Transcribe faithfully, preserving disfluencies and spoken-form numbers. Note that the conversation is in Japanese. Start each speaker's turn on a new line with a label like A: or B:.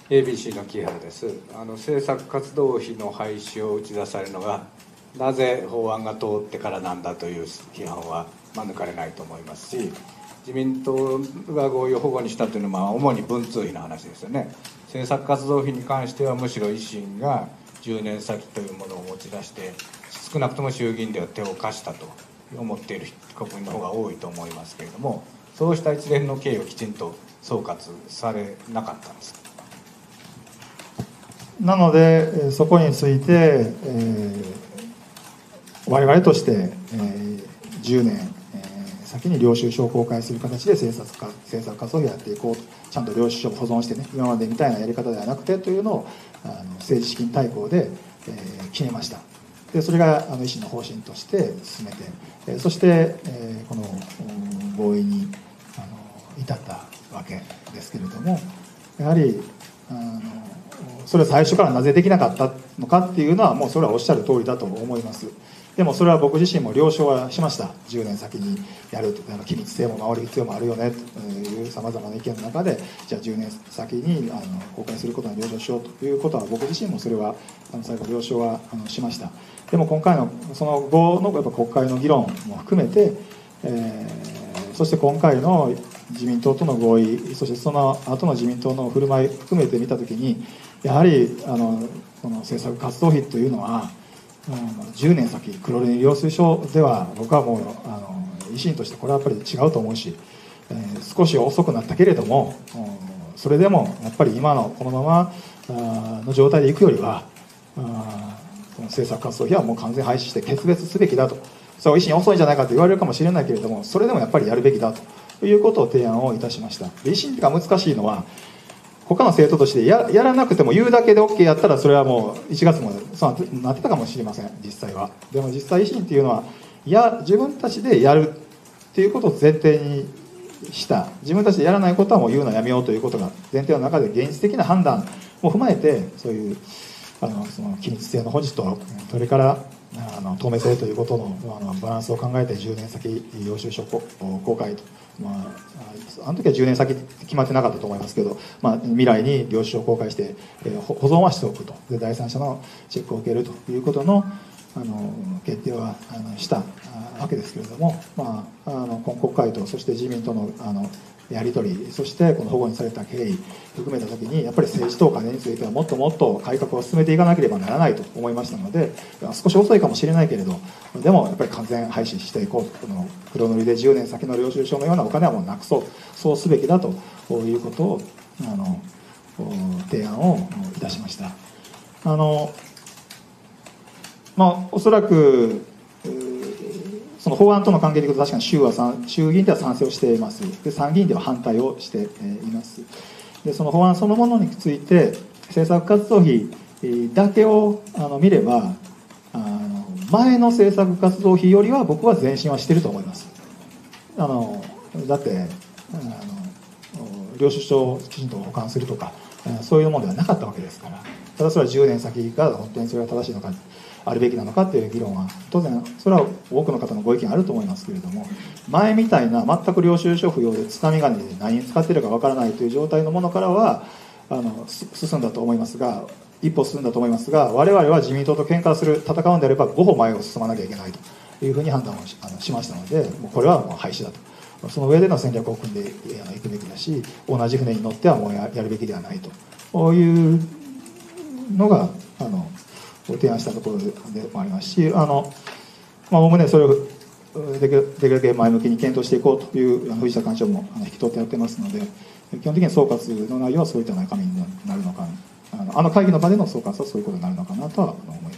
A: エービーシー の木原です。あの政策活動費の廃止を打ち出されるのがなぜ法案が通ってからなんだという批判は免れないと思いますし、自民党が合意を保護にしたというのは主に文通費の話ですよね。政策活動費に関してはむしろ維新がじゅうねん先というものを持ち出して、少なくとも衆議院では手を貸したと思っている国民の方が多いと思いますけれども、そうした一連の経緯をきちんと総括されなかったんですか。
B: なのでそこについて、えー、我々として、えー、じゅうねん、えー、先に領収書を公開する形で政策か政策活動をやっていこうと、ちゃんと領収書を保存してね、今までみたいなやり方ではなくてというのをあの政治資金大綱で、えー、決めました。でそれがあの維新の方針として進めて、えー、そして、えー、この合意にあの至ったわけですけれども、やはりあのそれは最初からなぜできなかったのかっていうのはもうそれはおっしゃる通りだと思います。でもそれは僕自身も了承はしました。じゅうねん先にやると、機密性も守る必要もあるよねというさまざまな意見の中で、じゃあじゅうねん先にあの公開することに了承しようということは、僕自身もそれはあの最後了承はあのしました。でも今回のその後のやっぱ国会の議論も含めて、えー、そして今回の自民党との合意、そしてその後の自民党の振る舞い含めて見たときに、やはりあのこの政策活動費というのは、うん、じゅうねん先黒塗り領収書では僕はもうあの維新としてこれはやっぱり違うと思うし、えー、少し遅くなったけれども、うん、それでもやっぱり今のこのままあの状態でいくよりは、あこの政策活動費はもう完全廃止して決別すべきだと。そう維新遅いんじゃないかと言われるかもしれないけれども、それでもやっぱりやるべきだということを提案をいたしました。維新が難しいのは、他の政党として や, やらなくても言うだけで OK やったら、それはもういちがつもそうなってたかもしれません、実際は。でも実際維新っていうのは、や自分たちでやるっていうことを前提にした、自分たちでやらないことはもう言うのやめようということが前提の中で、現実的な判断も踏まえて、そういうあのその機密性の保持と、それからあの透明性ということのあのバランスを考えてじゅうねん先領収書公開と、まあ、あの時はじゅうねん先決まってなかったと思いますけど、まあ、未来に領収書を公開して、えー、保存はしておくと、で第三者のチェックを受けるということのあの決定はあのしたわけですけれども、まあ、あの今国会とそして自民党のあのやり取り、そしてこの保護にされた経緯含めたときに、やっぱり政治とお金についてはもっともっと改革を進めていかなければならないと思いましたので、少し遅いかもしれないけれど、でもやっぱり完全廃止していこうと、この黒塗りでじゅうねん先の領収書のようなお金はもうなくそう、そうすべきだということをあの提案をいたしました。あのまあ、おそらくその法案との関係でいうと、確かに衆は衆議院では賛成をしています。で参議院では反対をしています。でその法案そのものについて、政策活動費だけをあの見れば、あの前の政策活動費よりは僕は前進はしていると思います。あのだってあの領収書をきちんと保管するとか、そういうものではなかったわけですから、ただそれはじゅうねん先が本当にそれが正しいのか、あるべきなのかという議論は当然それは多くの方のご意見あると思いますけれども、前みたいな全く領収書不要でつかみ金で何に使っているかわからないという状態のものからはあの進んだと思いますが、一歩進んだと思いますが、我々は自民党と喧嘩する、戦うんであればご歩前を進まなきゃいけないというふうに判断を し, あのしましたので、もうこれはもう廃止だと、その上での戦略を組んでいくべきだし、同じ船に乗ってはもう や, やるべきではないと、こういうのがあの提案したところでもありますし、あのまあおおむねそれをできるだけ前向きに検討していこうという藤田幹事長も引き取ってやってますので、基本的に総括の内容はそういった中身になるのか、あのあの会議の場での総括はそういうことになるのかなとは思います。